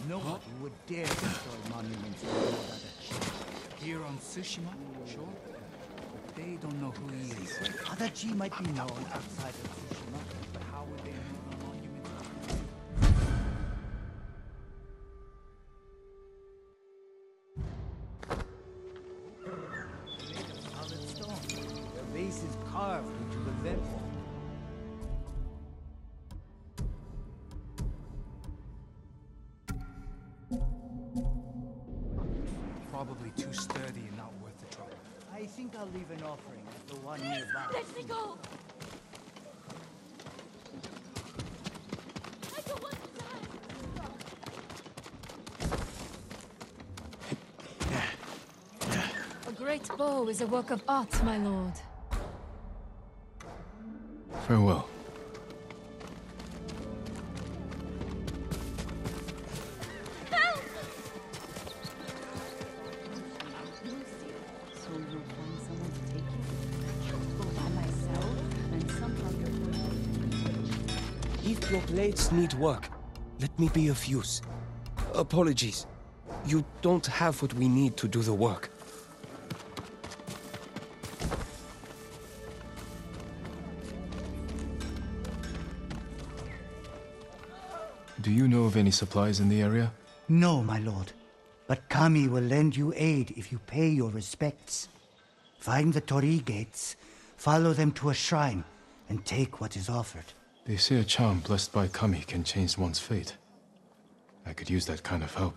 Nobody would dare destroy monuments like Adachi. Here on Tsushima, sure. But they don't know who he is. Adachi might be known outside of Tsushima, but how would they know the monument? They're made of solid stone. Their base is carved into the vent wall. Probably too sturdy and not worth the trouble. I think I'll leave an offering at the one nearby. Let me go! I don't want to die! A great bow is a work of art, my lord. Farewell. If your blades need work, let me be of use. Apologies. You don't have what we need to do the work. Do you know of any supplies in the area? No, my lord. But Kami will lend you aid if you pay your respects. Find the Torii gates, follow them to a shrine, and take what is offered. They say a charm blessed by Kami can change one's fate. I could use that kind of help.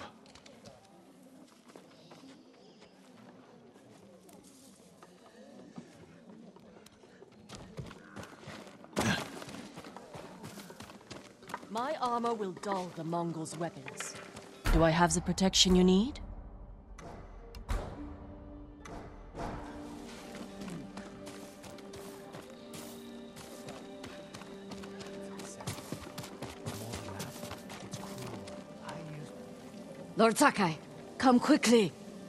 My armor will dull the Mongols' weapons. Do I have the protection you need? Lord Sakai, come quickly!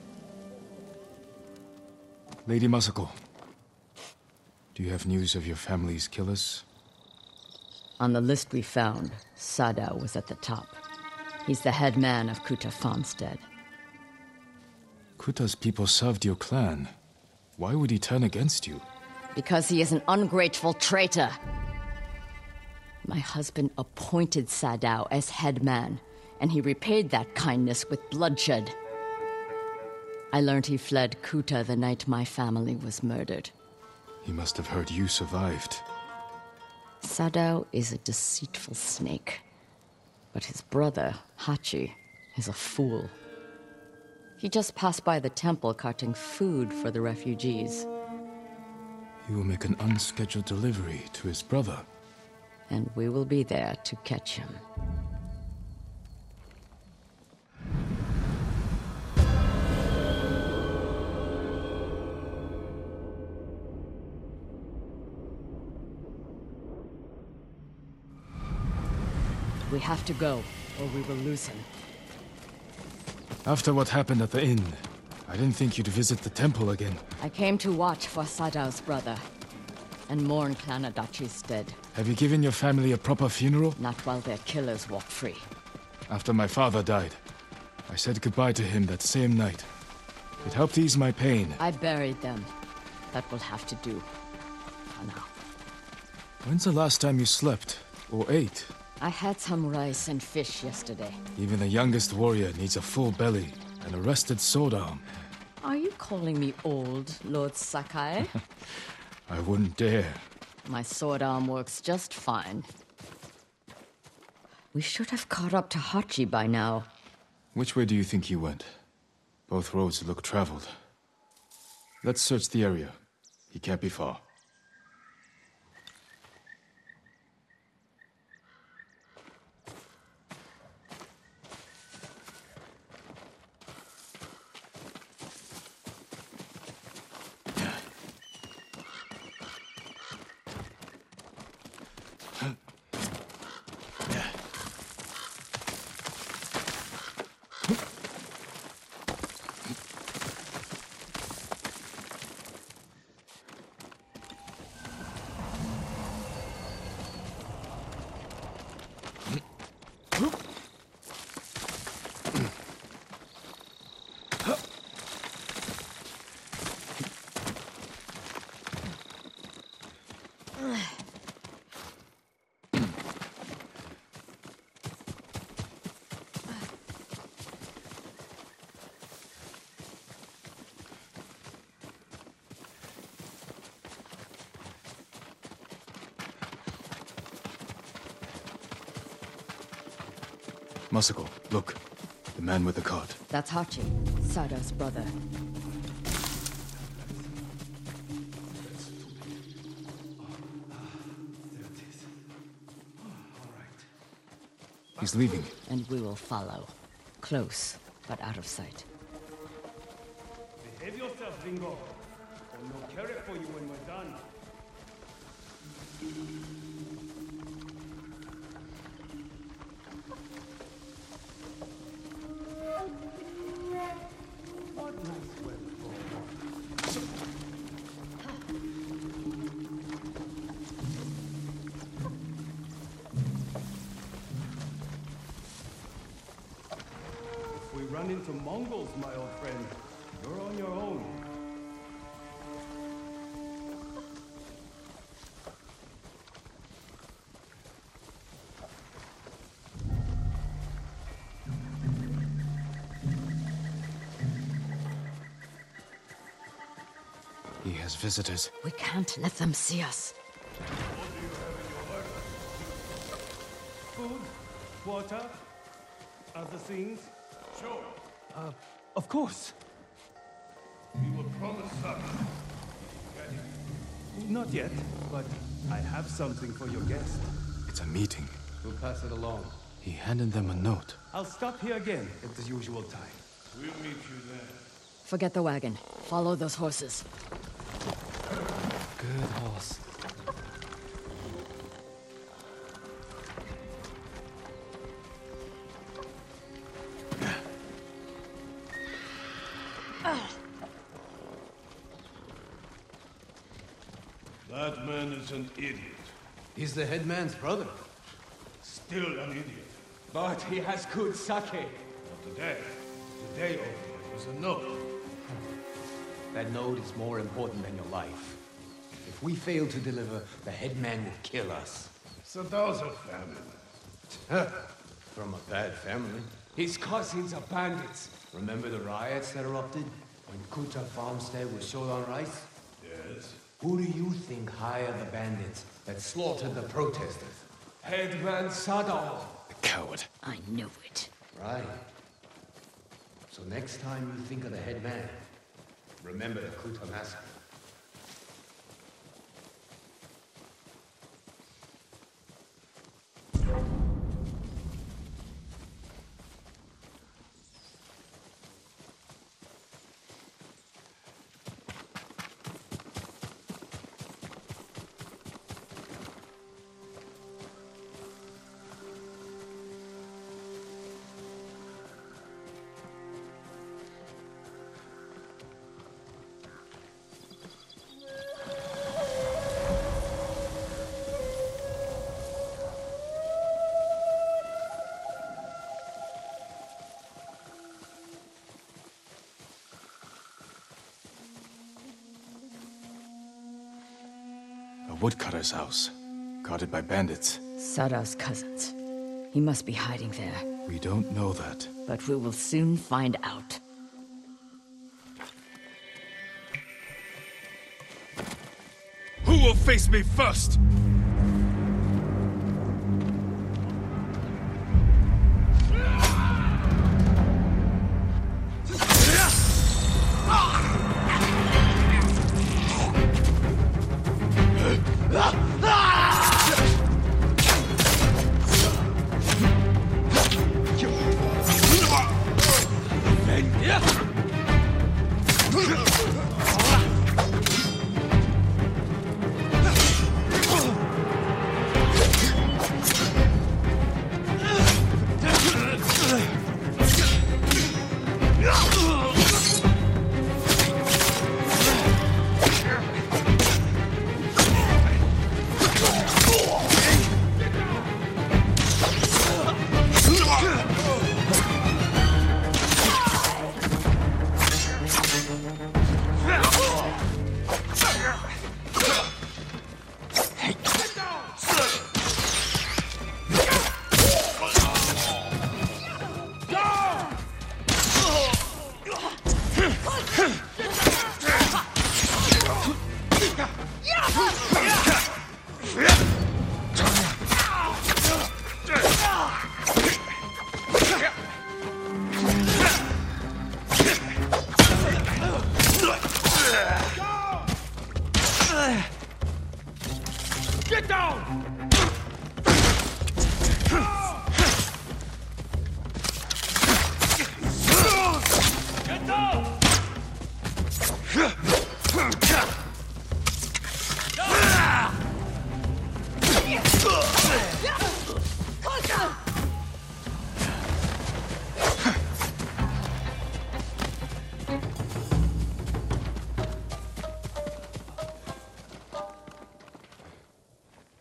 Lady Masako, do you have news of your family's killers? On the list we found, Sadao was at the top. He's the head man of Kuta farmstead. Kuta's people served your clan. Why would he turn against you? Because he is an ungrateful traitor. My husband appointed Sadao as head man, and he repaid that kindness with bloodshed. I learned he fled Kuta the night my family was murdered. He must have heard you survived. Sadao is a deceitful snake. But his brother, Hachi, is a fool. He just passed by the temple carting food for the refugees. He will make an unscheduled delivery to his brother. And we will be there to catch him. We have to go, or we will lose him. After what happened at the inn, I didn't think you'd visit the temple again. I came to watch for Sadao's brother, and mourn Clan Adachi's dead. Have you given your family a proper funeral? Not while their killers walk free. After my father died, I said goodbye to him that same night. It helped ease my pain. I buried them. That will have to do. For now. When's the last time you slept? Or ate? I had some rice and fish yesterday. Even the youngest warrior needs a full belly and a rested sword arm. Are you calling me old, Lord Sakai? I wouldn't dare. My sword arm works just fine. We should have caught up to Hachi by now. Which way do you think he went? Both roads look traveled. Let's search the area. He can't be far. Masako, look. The man with the cart. That's Hachi, Sadao's brother. He's leaving. And we will follow. Close, but out of sight. Behave yourself, Bingo. Or no carrot for you when we're done. What nice weather for a walk. If we run into Mongols, my old friend, you're on your own. He has visitors. We can't let them see us. Food? Water? Other things? Sure. Of course. We were promised something. Did you get it? Not yet, but I have something for your guest. It's a meeting. We'll pass it along. He handed them a note. I'll stop here again at the usual time. We'll meet you there. Forget the wagon. Follow those horses. Good horse. That man is an idiot. He's the headman's brother. Still an idiot. But he has good sake. Not today. Today only was a note. That note is more important than your life. If we fail to deliver, the headman will kill us. Sadao's a family. From a bad family. His cousins are bandits. Remember the riots that erupted? When Kuta farmstead was short on rice? Yes. Who do you think hired the bandits that slaughtered the protesters? Headman Sadao. The coward. I knew it. Right. So next time you think of the headman, remember the Kuta massacre. A woodcutter's house. Guarded by bandits. Sadao's cousins. He must be hiding there. We don't know that. But we will soon find out. Who will face me first?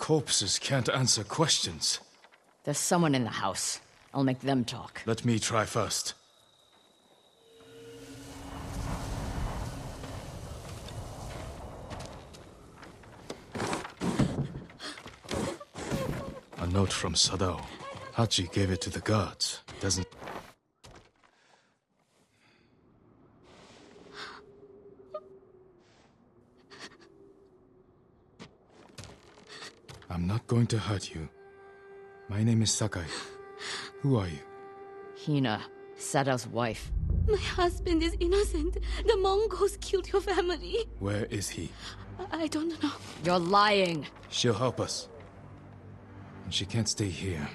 Corpses can't answer questions. There's someone in the house. I'll make them talk. Let me try first. A note from Sadao. Hachi gave it to the guards. Doesn't... I'm not going to hurt you. My name is Sakai. Who are you? Hina, Sadao's wife. My husband is innocent. The Mongols killed your family. Where is he? I don't know. You're lying. She'll help us. And she can't stay here.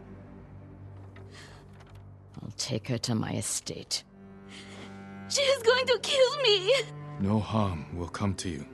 I'll take her to my estate. She is going to kill me! No harm will come to you.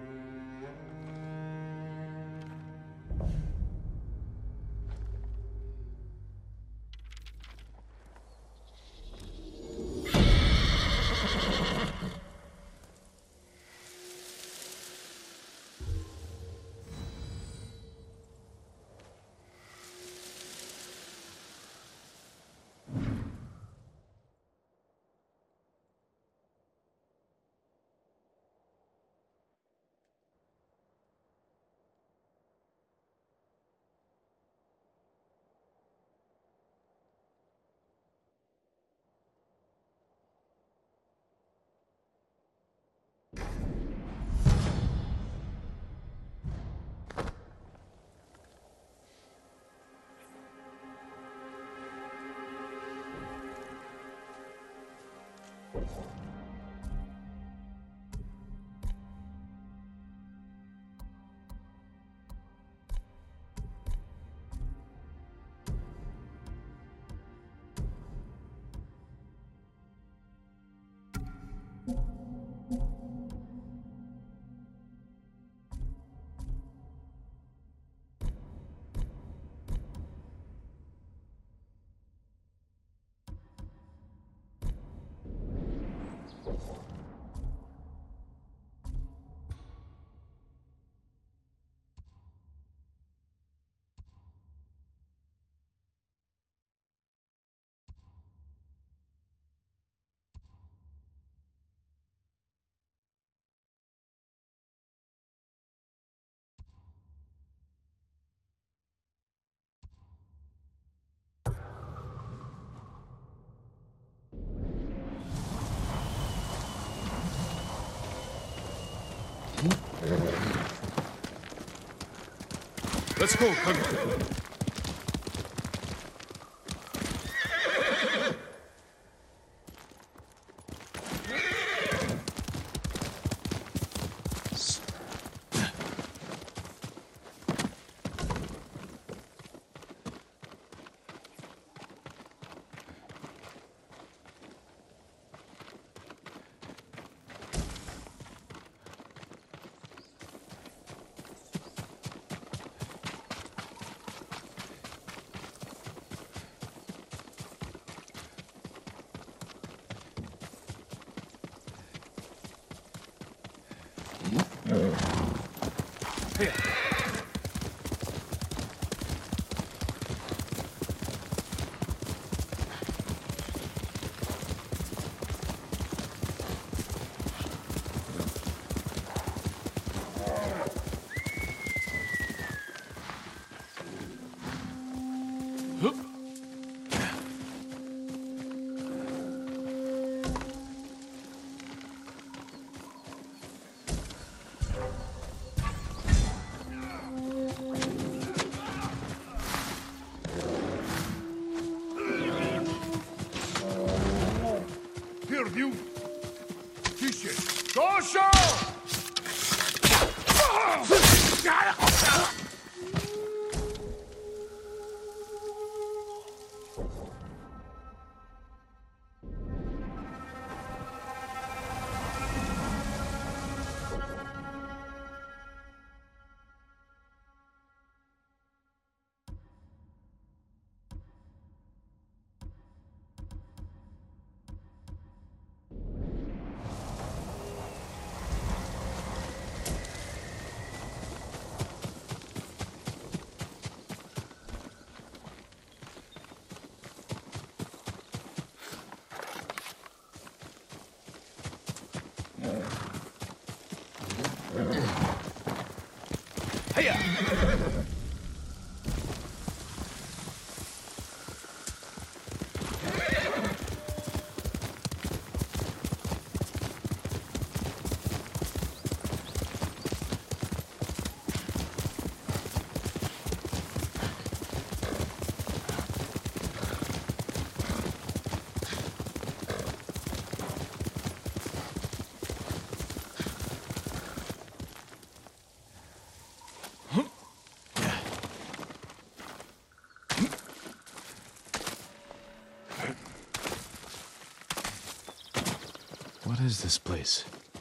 Let's go, Kage. You! Gosho! What is this place?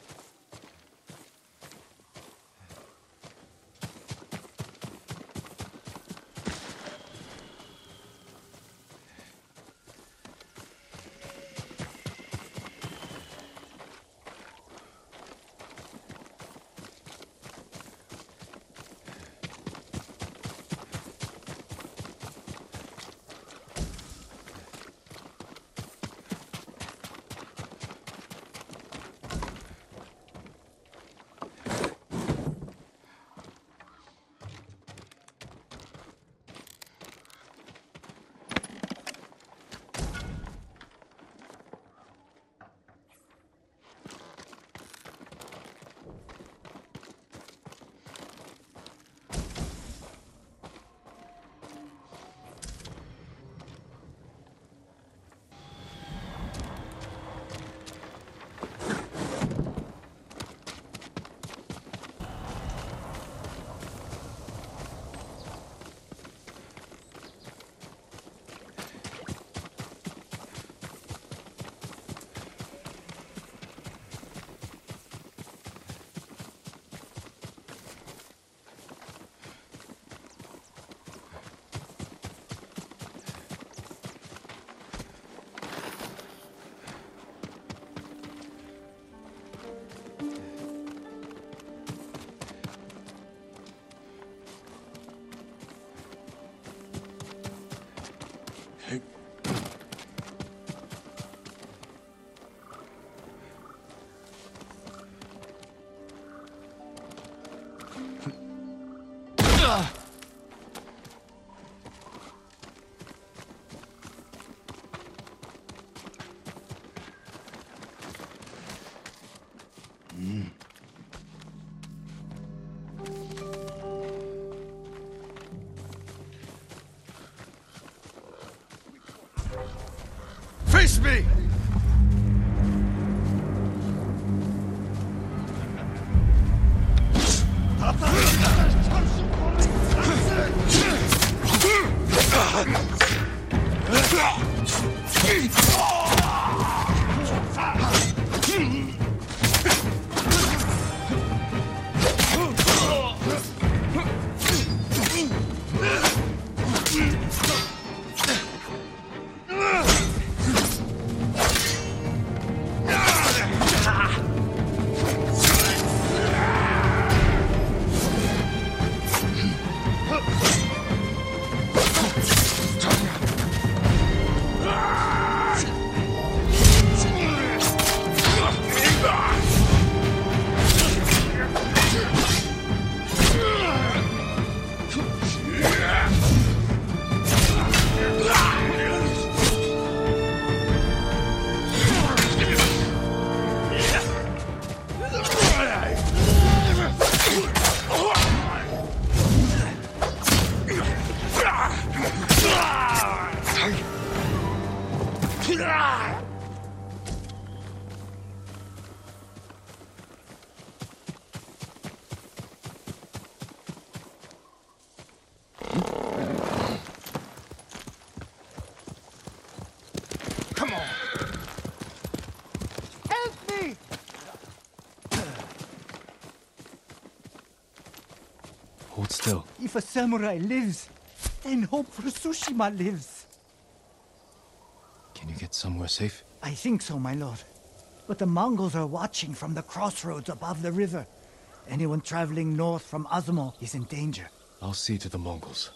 Face me! Hold still. If a samurai lives, then hope for Tsushima lives. Can you get somewhere safe? I think so, my lord. But the Mongols are watching from the crossroads above the river. Anyone traveling north from Azamo is in danger. I'll see to the Mongols.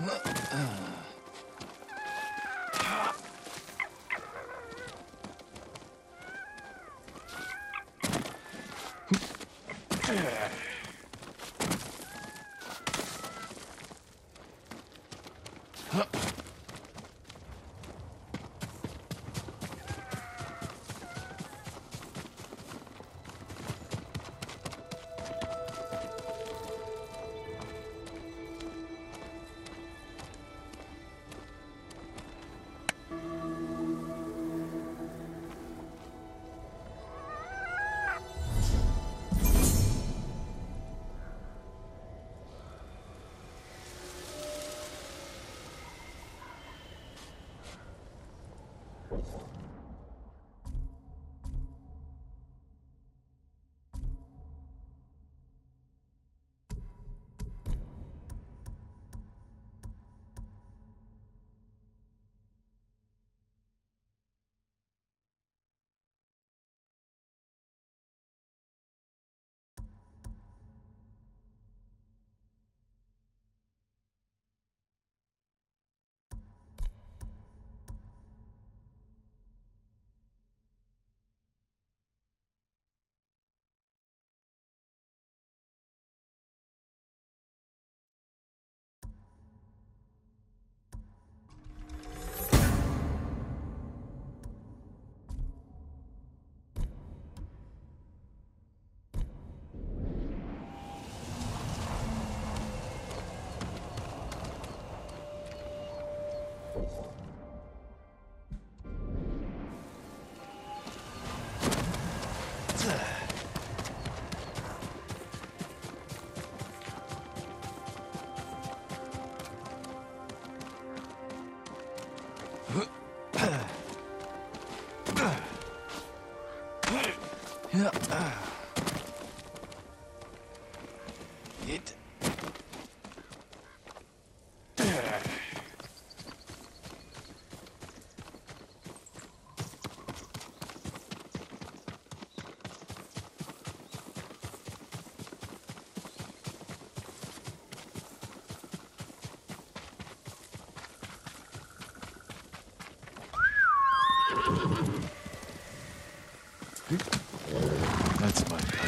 That's my papa.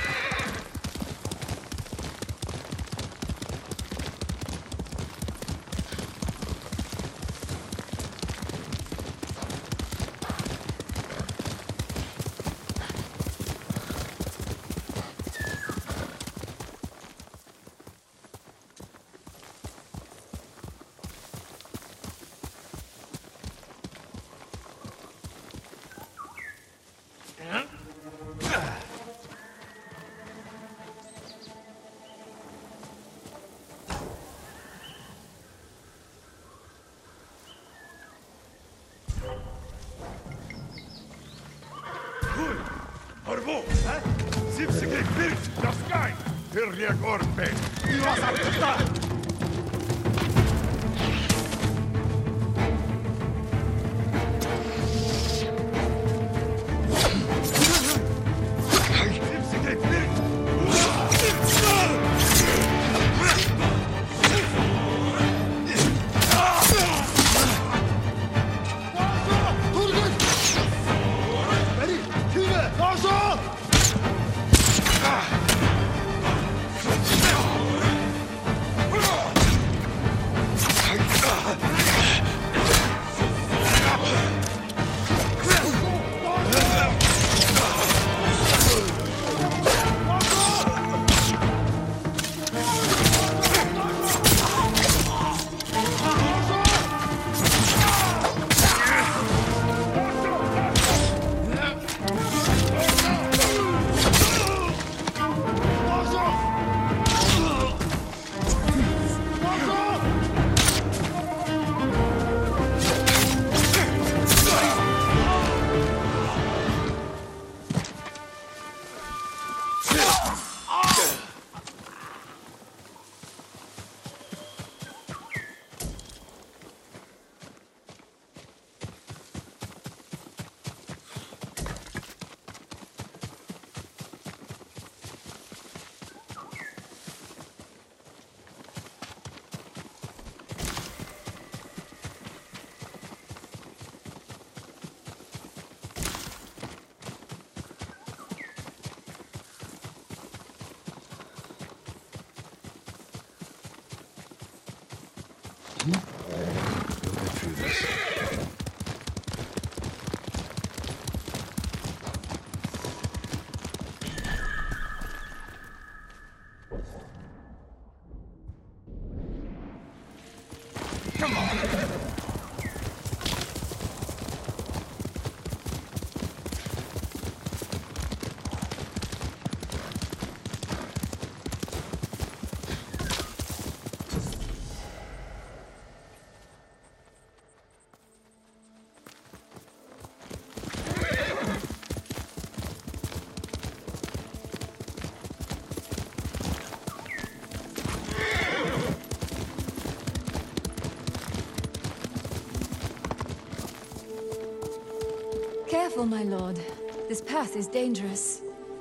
We'll get through this. Careful, my lord. This path is dangerous.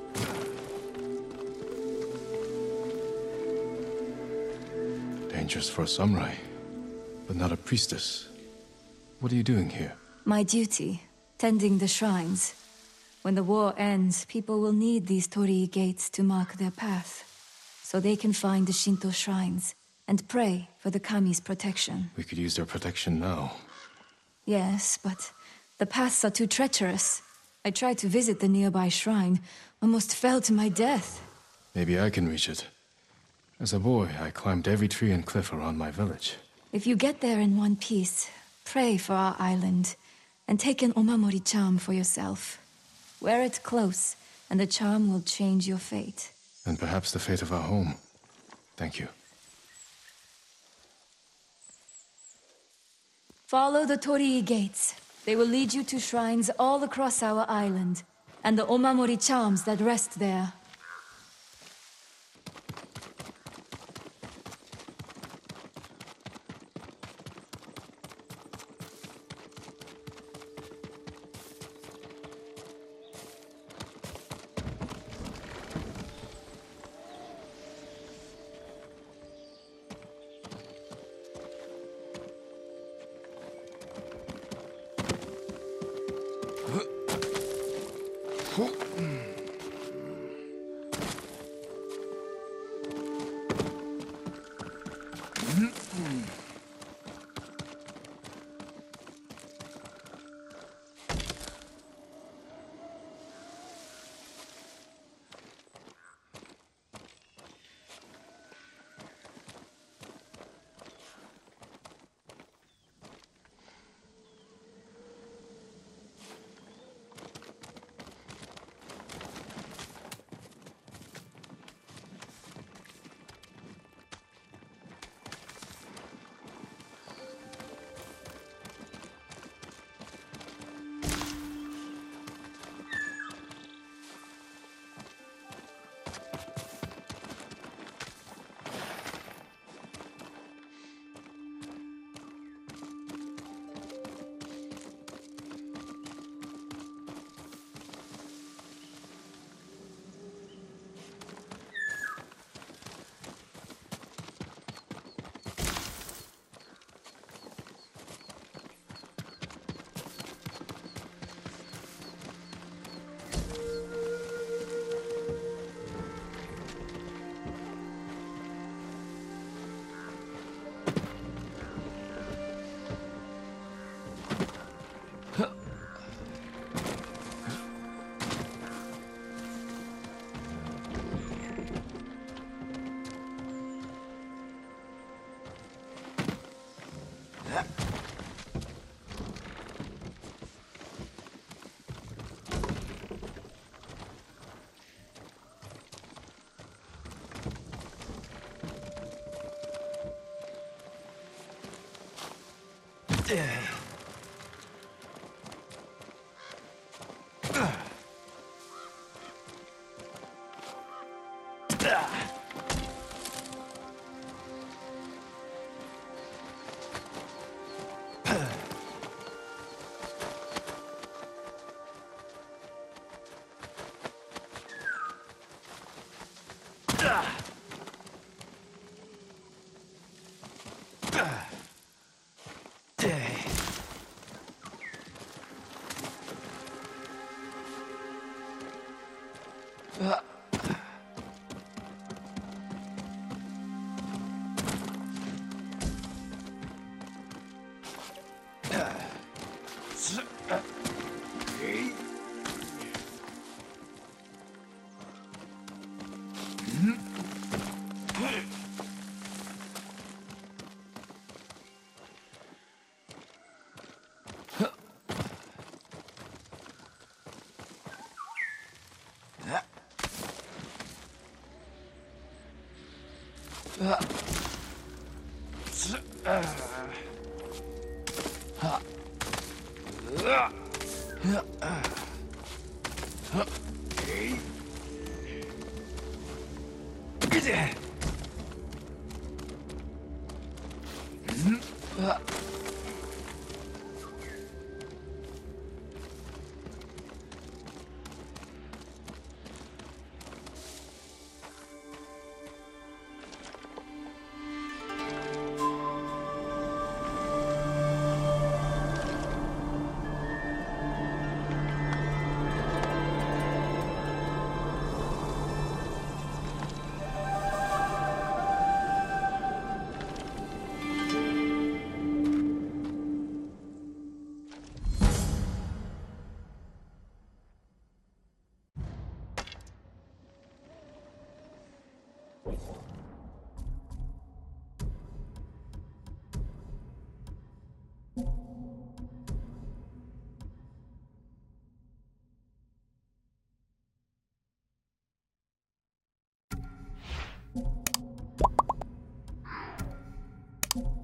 Dangerous for a samurai, but not a priestess. What are you doing here? My duty, tending the shrines. When the war ends, people will need these torii gates to mark their path, so they can find the Shinto shrines and pray for the kami's protection. We could use their protection now. Yes, but the paths are too treacherous. I tried to visit the nearby shrine, almost fell to my death. Maybe I can reach it. As a boy, I climbed every tree and cliff around my village. If you get there in one piece, pray for our island, and take an omamori charm for yourself. Wear it close, and the charm will change your fate. And perhaps the fate of our home. Thank you. Follow the torii gates. They will lead you to shrines all across our island, and the omamori charms that rest there. you